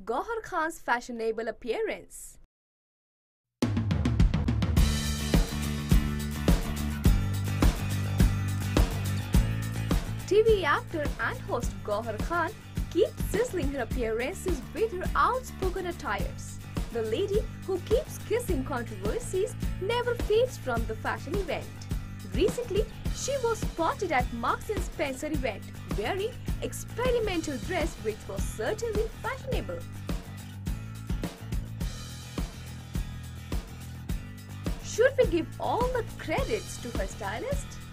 Gauhar Khan's fashionable appearance. TV actor and host Gauhar Khan keeps sizzling her appearances with her outspoken attires. The lady who keeps kissing controversies never fades from the fashion event. Recently, she was spotted at Marks & Spencer event wearing experimental dress which was certainly fashionable. Should we give all the credits to her stylist?